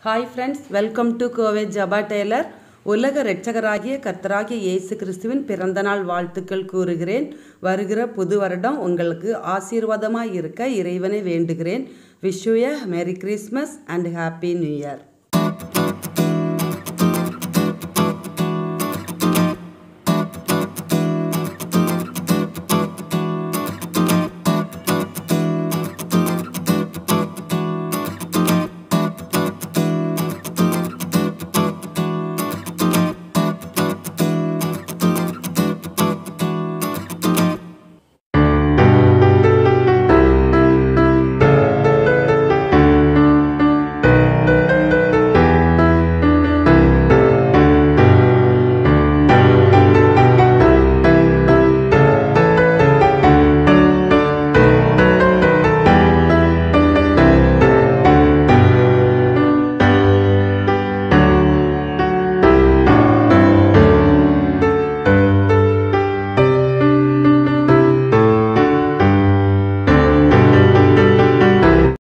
Hi friends, welcome to Kovai Jaba tailor. உலக இரட்சகராகிய கர்த்தராகிய இயேசு கிறிஸ்துவின் பிறந்தநாள் வாழ்த்துக்கள் கூறுகிறேன். வருகிற புது வருடம் உங்களுக்கு ஆசீர்வாதமாக இருக்க இறைவனை வேண்டுகிறேன். Wish you a merry Christmas and happy new year.